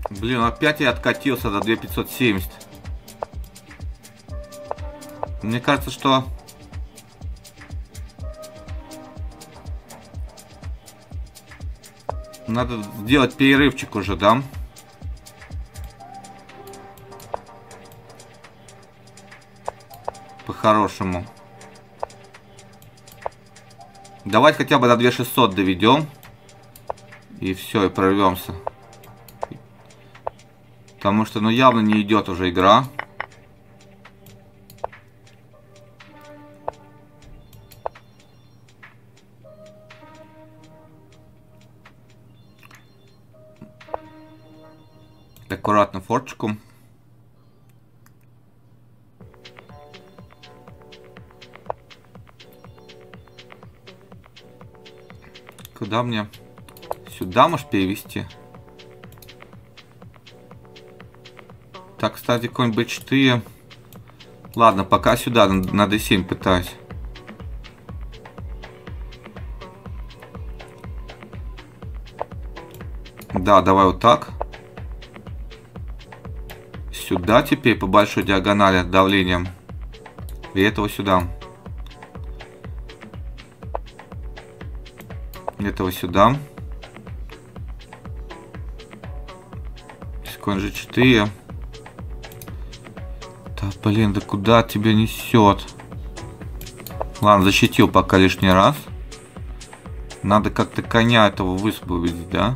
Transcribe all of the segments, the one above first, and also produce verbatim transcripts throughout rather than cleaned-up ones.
Блин, опять я откатился до две тысячи пятьсот семьдесят. Мне кажется, что... Надо сделать перерывчик уже, да? По-хорошему. Давайте хотя бы до две тысячи шестьсот доведем. И все, и прорвемся. Потому что, ну, явно не идет уже игра. Аккуратно форточку. Куда мне? Сюда можешь перевести? Так, кстати, какой-нибудь бэ четыре. Ладно, пока сюда на дэ семь пытаюсь. Да, давай вот так. Сюда теперь по большой диагонали давлением. И этого сюда. Этого сюда. Конь же четыре. Да блин, да куда тебя несет? Ладно, защитил пока лишний раз. Надо как-то коня этого высвободить, да?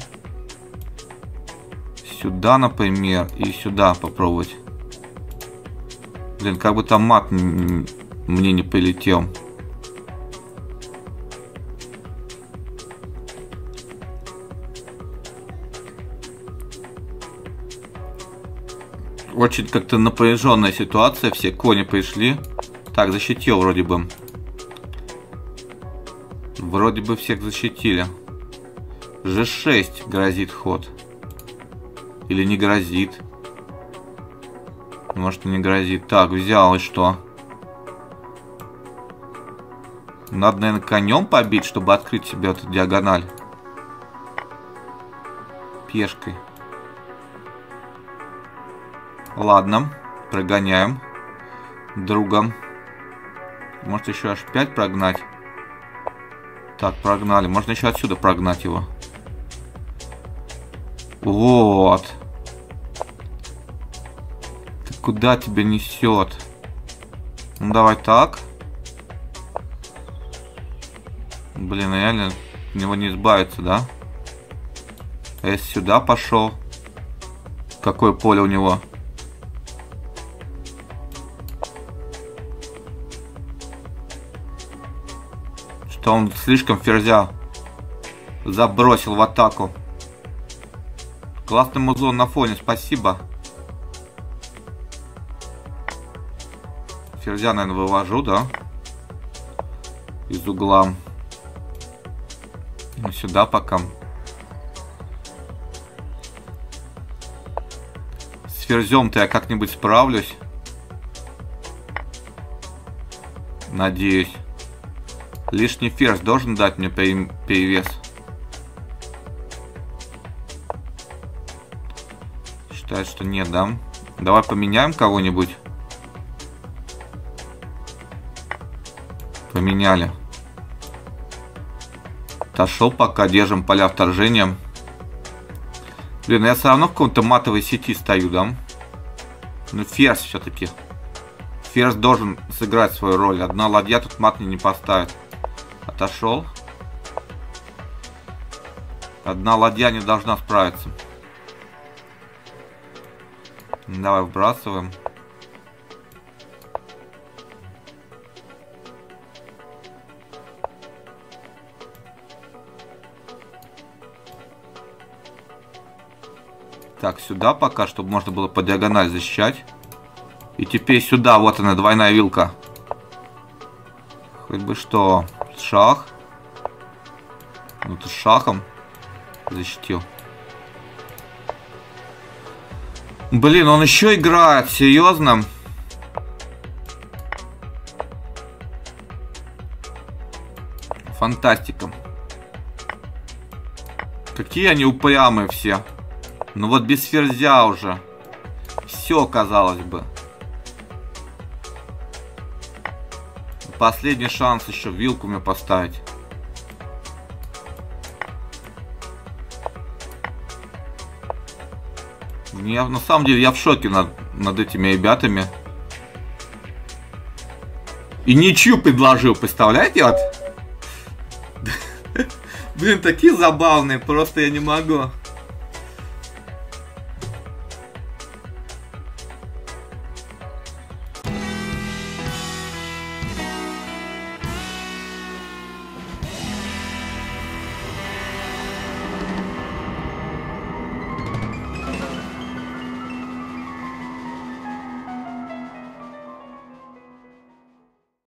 Сюда, например, и сюда попробовать. Блин, как бы там мат мне не прилетел. Очень как-то напряженная ситуация. Все кони пришли. Так, защитил вроде бы. Вроде бы всех защитили. же шесть грозит ход. Или не грозит. Может, и не грозит. Так, взял и что? Надо, наверное, конем побить, чтобы открыть себе эту диагональ. Пешкой. Ладно, прогоняем друга. Может еще аж пять прогнать. Так, прогнали. Можно еще отсюда прогнать его. Вот. Ты куда тебя несет? Ну давай так. Блин, реально от него не избавиться, да? А если сюда пошел? Какое поле у него? Что он слишком ферзя забросил в атаку. Классный музлон на фоне, спасибо. Ферзя, наверное, вывожу, да? Из угла. Ну, сюда пока. С ферзем-то я как-нибудь справлюсь. Надеюсь. Лишний ферзь должен дать мне перевес. Считаю, что нет, да? Давай поменяем кого-нибудь. Поменяли. Отошел пока, держим поля вторжения. Блин, я все равно в каком-то матовой сети стою, да? Ну, ферзь все-таки. Ферзь должен сыграть свою роль. Одна ладья тут мат мне не поставит. Отошел. Одна ладья не должна справиться. Давай вбрасываем. Так, сюда пока, чтобы можно было по диагонали защищать. И теперь сюда, вот она, двойная вилка. Хоть бы что. Шах. Ну ты шахом защитил. Блин, он еще играет, серьезно? Фантастика. Какие они упрямые все. Ну вот без ферзя уже. Все, казалось бы. Последний шанс еще вилку мне поставить. Я, на самом деле я в шоке над, над этими ребятами. И ничью предложил, представляете? Вот. Блин, такие забавные, просто я не могу.